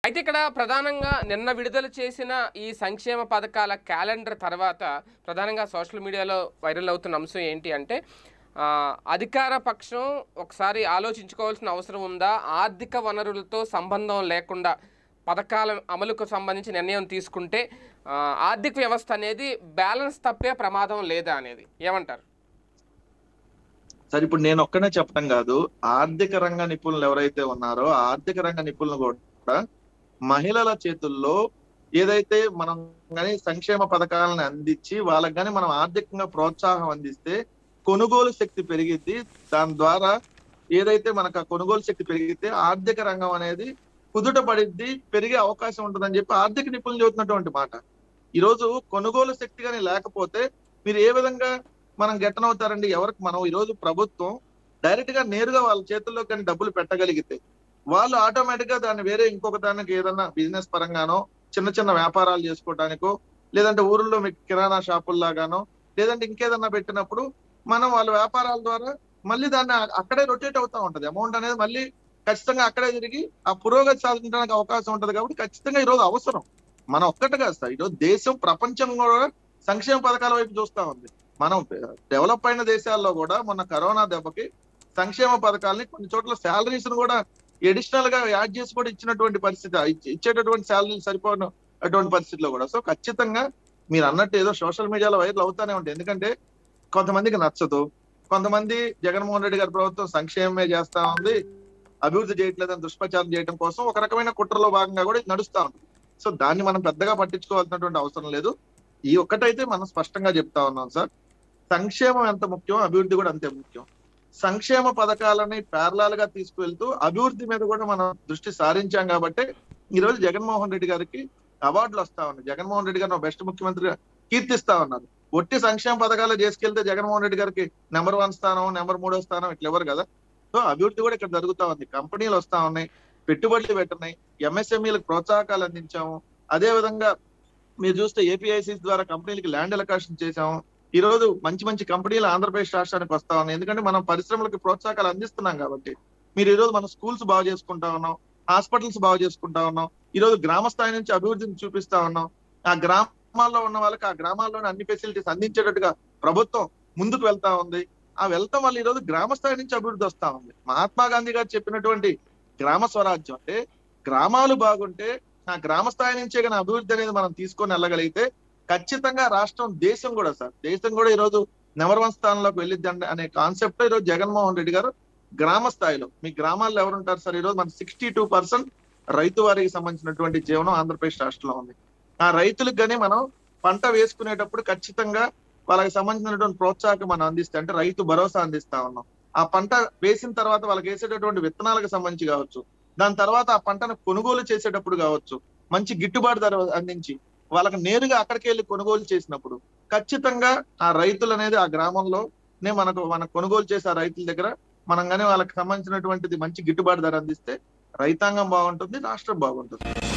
అయితే ఇక్కడ ప్రధానంగా నిన్న విడుదల చేసిన ఈ సంక్షేమ పథకాల క్యాలెండర్ తర్వాత ప్రధానంగా సోషల్ మీడియాలో వైరల్ అవుతున్న అంశం ఏంటి అంటే అధికార పక్షం ఒకసారి ఆలోచించుకోవాల్సిన అవసరం ఉందా, ఆర్థిక వనరులతో సంబంధం లేకుండా పథకాల అమలుకు సంబంధించి నిర్ణయం తీసుకుంటే ఆర్థిక వ్యవస్థ అనేది బ్యాలెన్స్ తప్పే ప్రమాదం లేదా అనేది ఏమంటారు? సరే, ఇప్పుడు నేను ఒక్కనే చెప్పడం కాదు, ఆర్థిక రంగ నిపుణులు ఎవరైతే ఉన్నారో ఆర్థిక రంగ నిపుణులు కూడా మహిళల చేతుల్లో ఏదైతే మనం కానీ సంక్షేమ పథకాలను అందించి వాళ్ళకి కానీ మనం ఆర్థికంగా ప్రోత్సాహం అందిస్తే కొనుగోలు శక్తి పెరిగిద్ది. దాని ద్వారా ఏదైతే మనకు ఆ కొనుగోలు శక్తి పెరిగితే ఆర్థిక రంగం అనేది కుదుట పడిద్ది, పెరిగే అవకాశం ఉంటుందని చెప్పి ఆర్థిక నిపుణులు చెబుతున్నటువంటి మాట. ఈరోజు కొనుగోలు శక్తి కానీ లేకపోతే మీరు ఏ విధంగా మనం గెట్టనవుతారండి? ఎవరికి మనం ఈరోజు ప్రభుత్వం డైరెక్ట్ గా నేరుగా వాళ్ళ చేతుల్లో కానీ డబ్బులు పెట్టగలిగితే వాళ్ళు ఆటోమేటిక్ గా దాన్ని వేరే ఇంకొక దానికి ఏదన్నా బిజినెస్ పరంగానో చిన్న చిన్న వ్యాపారాలు చేసుకోవడానికో లేదంటే ఊర్లో మీకు కిరాణా షాపుల్లాగానో లేదంటే ఇంకేదన్నా పెట్టినప్పుడు మనం వాళ్ళ వ్యాపారాల ద్వారా మళ్ళీ దాన్ని అక్కడే రొటేట్ అవుతా ఉంటది. అమౌంట్ అనేది మళ్ళీ ఖచ్చితంగా అక్కడే తిరిగి ఆ పురోగతి సాధించడానికి అవకాశం ఉంటది. కాబట్టి ఖచ్చితంగా ఈరోజు అవసరం. మనం ఒక్కటే కాదు సార్, ఈరోజు దేశం ప్రపంచం కూడా సంక్షేమ పథకాల వైపు చూస్తా ఉంది. మనం డెవలప్ అయిన దేశాల్లో కూడా మొన్న కరోనా దెబ్బకి సంక్షేమ పథకాలని కొన్ని చోట్ల శాలరీస్ కూడా అడిషనల్ గా యాడ్ చేసి కూడా ఇచ్చినటువంటి పరిస్థితి, ఇచ్చేటటువంటి శాలరీలు సరిపోయిన అటువంటి పరిస్థితిలో కూడా. సో ఖచ్చితంగా మీరు అన్నట్టు ఏదో సోషల్ మీడియాలో వైరల్ అవుతానే ఉంటాయి. ఎందుకంటే కొంతమందికి నచ్చదు, కొంతమంది జగన్మోహన్ రెడ్డి గారి ప్రభుత్వం సంక్షేమమే చేస్తా ఉంది, అభివృద్ధి చేయట్లేదని దుష్ప్రచారం చేయడం కోసం ఒక రకమైన కుట్రలో భాగంగా కూడా నడుస్తా ఉంది. సో దాన్ని మనం పెద్దగా పట్టించుకోవాల్సినటువంటి అవసరం లేదు. ఈ ఒక్కటైతే మనం స్పష్టంగా చెప్తా ఉన్నాం సార్, సంక్షేమం ఎంత ముఖ్యం అభివృద్ధి కూడా అంతే ముఖ్యం. సంక్షేమ పథకాలని ప్యారలాల్ గా తీసుకువెళ్తూ అభివృద్ధి మీద కూడా మనం దృష్టి సారించాం కాబట్టి ఈ రోజు జగన్మోహన్ రెడ్డి గారికి అవార్డులు వస్తా ఉన్నాయి. జగన్మోహన్ రెడ్డి గారిని బెస్ట్ ముఖ్యమంత్రిగా కీర్తిస్తా ఉన్నారు. ఒట్టి సంక్షేమ పథకాలు చేసుకెళ్తే జగన్మోహన్ రెడ్డి గారికి నెంబర్ 1 స్థానం, నెంబర్ 3వ స్థానం ఇట్లా ఎవరు కదా. సో అభివృద్ధి కూడా ఇక్కడ జరుగుతా ఉంది. కంపెనీలు వస్తా ఉన్నాయి, పెట్టుబడులు పెట్టున్నాయి, ఎంఎస్ఎంఈలకు ప్రోత్సాహకాలు అందించాము. అదే విధంగా మీరు చూస్తే ఏపీఐసిస్ ద్వారా కంపెనీలకి ల్యాండ్ అలొకేషన్ చేశాము. ఈ రోజు మంచి మంచి కంపెనీలు ఆంధ్రప్రదేశ్ రాష్ట్రానికి వస్తా ఉన్నాయి. ఎందుకంటే మనం పరిశ్రమలకు ప్రోత్సాహకాలు అందిస్తున్నాం కాబట్టి. మీరు ఈ రోజు మన స్కూల్స్ బాగు చేసుకుంటా ఉన్నాం, హాస్పిటల్స్ బాగు చేసుకుంటా ఉన్నాం. ఈ రోజు గ్రామ స్థాయి నుంచి అభివృద్ధిని చూపిస్తా ఉన్నాం. ఆ గ్రామాల్లో ఉన్న వాళ్ళకి ఆ గ్రామాల్లోనే అన్ని ఫెసిలిటీస్ అందించేటట్టుగా ప్రభుత్వం ముందుకు వెళ్తా ఉంది. ఆ వెళ్తాం వల్ల ఈ రోజు గ్రామ స్థాయి నుంచి అభివృద్ధి వస్తా ఉంది. మహాత్మా గాంధీ గారు చెప్పినటువంటి గ్రామ స్వరాజ్యం అంటే గ్రామాలు బాగుంటే ఆ గ్రామ స్థాయి నుంచే కానీ అభివృద్ధి అనేది మనం తీసుకొని వెళ్ళగలిగితే ఖచ్చితంగా రాష్ట్రం, దేశం కూడా సార్, దేశం కూడా ఈ రోజు నెంబర్ 1 స్థానంలోకి వెళ్ళిద్దండి అనే కాన్సెప్ట్ ఈ రోజు జగన్మోహన్ రెడ్డి గారు గ్రామ స్థాయిలో. మీ గ్రామాల్లో ఎవరుంటారు సార్? ఈ రోజు మన 62% రైతు వారికి సంబంధించినటువంటి జీవనం ఆంధ్రప్రదేశ్ రాష్ట్రంలో ఉంది. ఆ రైతులకు కానీ మనం పంట వేసుకునేటప్పుడు ఖచ్చితంగా వాళ్ళకి సంబంధించినటువంటి ప్రోత్సాహం మనం అందిస్తే, అంటే రైతు భరోసా అందిస్తా ఉన్నాం. ఆ పంట వేసిన తర్వాత వాళ్ళకి వేసేటటువంటి విత్తనాలకు సంబంధించి కావచ్చు, దాని తర్వాత ఆ పంటను కొనుగోలు చేసేటప్పుడు కావచ్చు, మంచి గిట్టుబాటు ధర అందించి వాళ్ళకి నేరుగా అక్కడికి వెళ్ళి కొనుగోలు చేసినప్పుడు ఖచ్చితంగా ఆ రైతులు అనేది ఆ గ్రామంలోనే మన కొనుగోలు చేసే ఆ రైతుల దగ్గర మనం కానీ వాళ్ళకి సంబంధించినటువంటిది మంచి గిట్టుబాటు ధర అందిస్తే రైతాంగం బాగుంటుంది, రాష్ట్రం బాగుంటుంది.